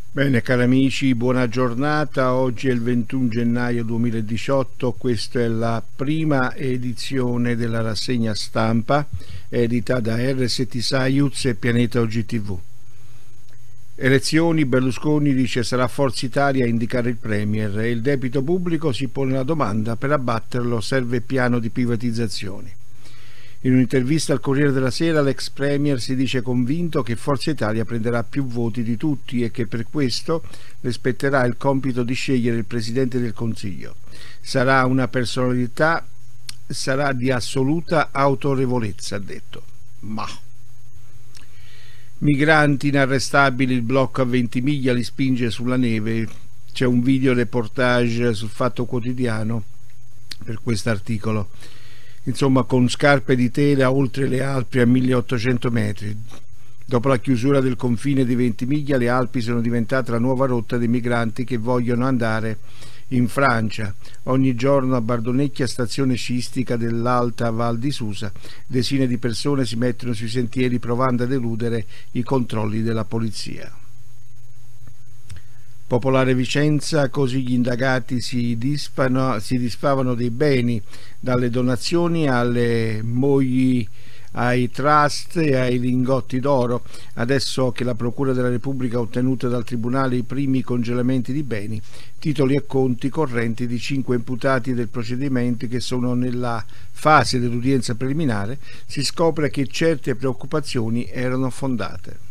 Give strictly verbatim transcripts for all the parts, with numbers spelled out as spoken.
Bene cari amici, buona giornata. Oggi è il ventuno gennaio duemiladiciotto, questa è la prima edizione della rassegna stampa edita da R S T Saiuz e Pianeta O G T V. Elezioni, Berlusconi dice sarà Forza Italia a indicare il Premier e il debito pubblico si pone la domanda: per abbatterlo serve piano di privatizzazioni. In un'intervista al Corriere della Sera l'ex Premier si dice convinto che Forza Italia prenderà più voti di tutti e che per questo le spetterà il compito di scegliere il Presidente del Consiglio. Sarà una personalità, sarà di assoluta autorevolezza, ha detto. Ma migranti inarrestabili, il blocco a Ventimiglia li spinge sulla neve. C'è un video reportage sul Fatto Quotidiano per questo articolo. Insomma, con scarpe di tela oltre le Alpi a milleottocento metri. Dopo la chiusura del confine di Ventimiglia, le Alpi sono diventate la nuova rotta dei migranti che vogliono andare in Francia. Ogni giorno a Bardonecchia, stazione sciistica dell'Alta Val di Susa, decine di persone si mettono sui sentieri provando ad eludere i controlli della polizia. Popolare Vicenza, così gli indagati si, disfano, si disfavano dei beni, dalle donazioni alle mogli, ai trust e ai lingotti d'oro. Adesso che la Procura della Repubblica ha ottenuto dal Tribunale i primi congelamenti di beni, titoli e conti correnti di cinque imputati del procedimento che sono nella fase dell'udienza preliminare, si scopre che certe preoccupazioni erano fondate.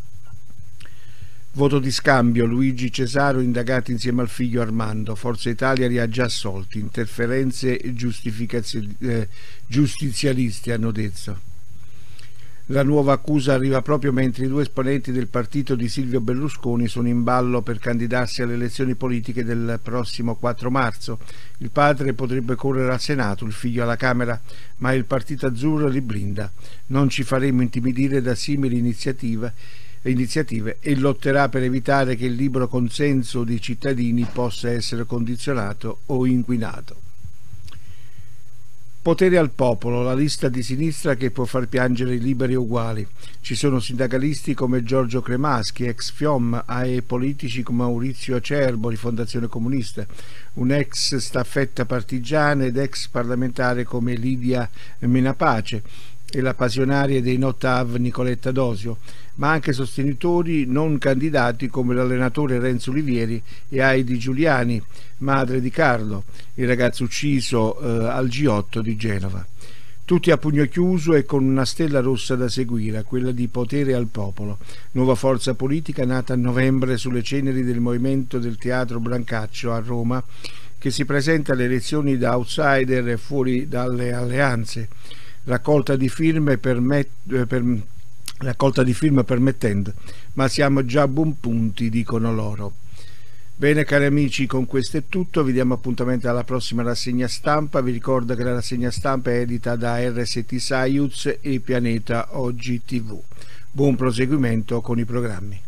Voto di scambio, Luigi Cesaro indagato insieme al figlio Armando, Forza Italia li ha già assolti, interferenze eh, giustizialisti hanno detto. La nuova accusa arriva proprio mentre i due esponenti del partito di Silvio Berlusconi sono in ballo per candidarsi alle elezioni politiche del prossimo quattro marzo. Il padre potrebbe correre al Senato, il figlio alla Camera, ma il partito azzurro li blinda. Non ci faremo intimidire da simili iniziative iniziative e lotterà per evitare che il libero consenso dei cittadini possa essere condizionato o inquinato. Potere al popolo, la lista di sinistra che può far piangere i liberi e uguali. Ci sono sindacalisti come Giorgio Cremaschi, ex F I O M, e politici come Maurizio Acerbo di Fondazione Comunista, un ex staffetta partigiana ed ex parlamentare come Lidia Menapace e la passionaria dei Notav Nicoletta Dosio, ma anche sostenitori non candidati come l'allenatore Renzo Olivieri e Heidi Giuliani, madre di Carlo, il ragazzo ucciso eh, al G otto di Genova. Tutti a pugno chiuso e con una stella rossa da seguire, quella di Potere al popolo, nuova forza politica nata a novembre sulle ceneri del movimento del Teatro Brancaccio a Roma, che si presenta alle elezioni da outsider e fuori dalle alleanze. Raccolta di firme permet, per, raccolta di firme permettendo, ma siamo già a buon punti, dicono loro. Bene cari amici, con questo è tutto, vi diamo appuntamento alla prossima rassegna stampa. Vi ricordo che la rassegna stampa è edita da R S T Saiuz e Pianeta O G T V. Buon proseguimento con i programmi.